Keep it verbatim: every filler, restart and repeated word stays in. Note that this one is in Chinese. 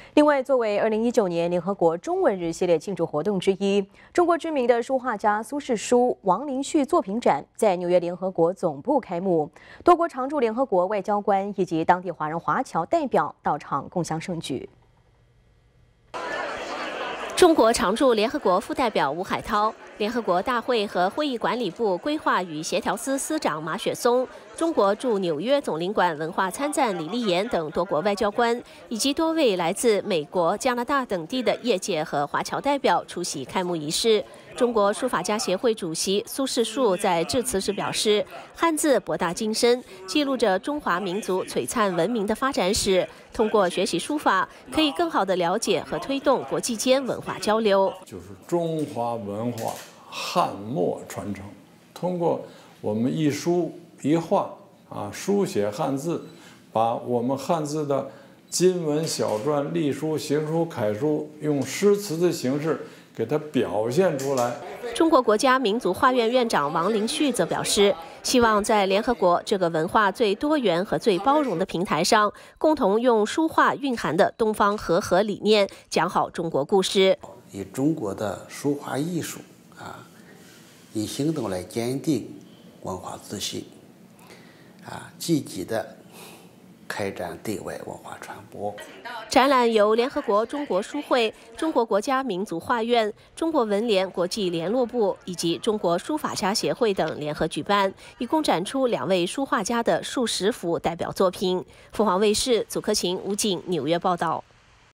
另外，作为二零一九年联合国中文日系列庆祝活动之一，中国知名的书画家苏轼书王林旭作品展在纽约联合国总部开幕，多国常驻联合国外交官以及当地华人华侨代表到场共襄盛举。 中国常驻联合国副代表吴海涛、联合国大会和会议管理部规划与协调司司长马雪松、中国驻纽约总领馆文化参赞李立言等多国外交官，以及多位来自美国、加拿大等地的业界和华侨代表出席开幕仪式。中国书法家协会主席苏轼树在致辞时表示，汉字博大精深，记录着中华民族璀璨文明的发展史。通过学习书法，可以更好地了解和推动国际间文化交流。 就是中华文化汉墨传承，通过我们一书一画啊，书写汉字，把我们汉字的金文、小篆、隶书、行书、楷书，用诗词的形式给它表现出来。 中国国家民族画院院长王林旭则表示，希望在联合国这个文化最多元和最包容的平台上，共同用书画蕴含的东方和合理念，讲好中国故事。 以中国的书画艺术啊，以行动来坚定文化自信，啊，积极的开展对外文化传播。 展览由联合国中国书会、中国国家民族画院、中国文联国际联络部以及中国书法家协会等联合举办，一共展出两位书画家的数十幅代表作品。凤凰卫视祖克勤、吴景纽约报道。